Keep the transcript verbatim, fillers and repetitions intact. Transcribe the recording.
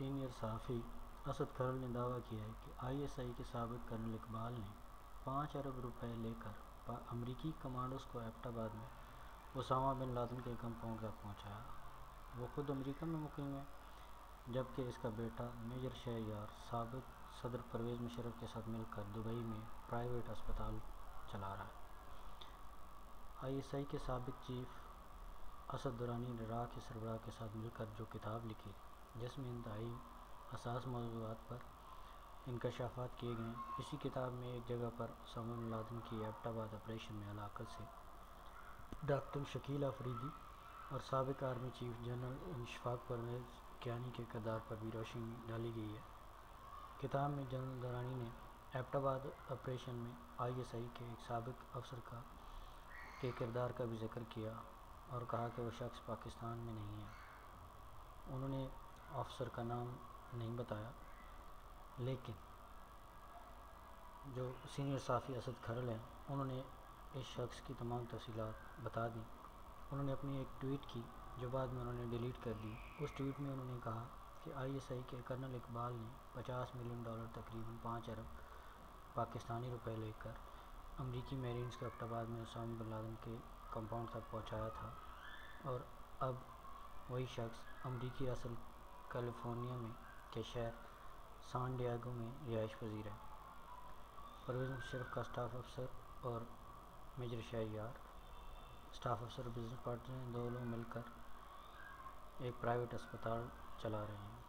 Senior صحافی اسد کھرل نے دعویٰ کیا ہے کہ آئی ایس آئی کے سابق کرنل اقبال نے پانچ ارب روپے لے کر امریکی کمانڈوز کو ایبٹ آباد میں اسامہ بن لادن کے کمپاؤنڈ تک پہنچایا۔ وہ خود امریکہ میں مقیم ہے، جبکہ اس کا بیٹا میجر شہریار سابق صدر پرویز مشرف کے ساتھ مل کر دبئی میں پرائیویٹ اسپتال چلا رہا ہے۔ آئی ایس آئی کے سابق چیف اسد درانی نے را کے سربراہ کے ساتھ مل کر جو کتاب لکھی، جس میں انتہائی حساس موضوعات پر انکشافات کیے گئے ہیں، اسی کتاب میں ایک جگہ پر اسامہ بن لادن کی ایبٹ آباد آپریشن میں ہلاکت سے ڈاکٹر شکیل آفریدی اور سابق army chief general Ashfaq Parvez Kayani کے کردار پر بھی روشنی ڈالی گئی ہے۔ کتاب میں جنرل درانی نے ایبٹ آباد آپریشن میں آئی ایس آئی کے ایک سابق افسر کا کے کردار کا بھی ذکر کیا اور کہا کہ وہ شخص پاکستان میں نہیں ہے۔ انہوں نے افسر کا نام نہیں بتایا، لیکن جو سینئر صحافی اسد کھرل ہیں انہوں نے اس شخص کی تمام تفصیلات بتا دیں۔ انہوں نے اپنی ایک ٹویٹ کی جو بعد میں انہوں نے ڈیلیٹ کر دی۔ اس ٹویٹ میں انہوں نے کہا کہ آئی ایس آئی کے کرنل اقبال نے پچاس ملین ڈالر تقریباً پانچ ارب پاکستانی روپے لے کر امریکی میرینز کو ایبٹ آباد میں اسامہ بن لادن کے کمپاؤنڈ تک پہنچایا تھا اور اب وہی شخص امریکی ریاست کیلیفورنیا میں کے شہر سان ڈیاگو میں رہائش پذیر ہے۔ پرویز مشرف کا اسٹاف افسر اور میجر شہریار اسٹاف افسر اور بزنس پارٹنر ہیں، دو لوگ مل کر ایک پرائیویٹ اسپتال چلا رہے ہیں۔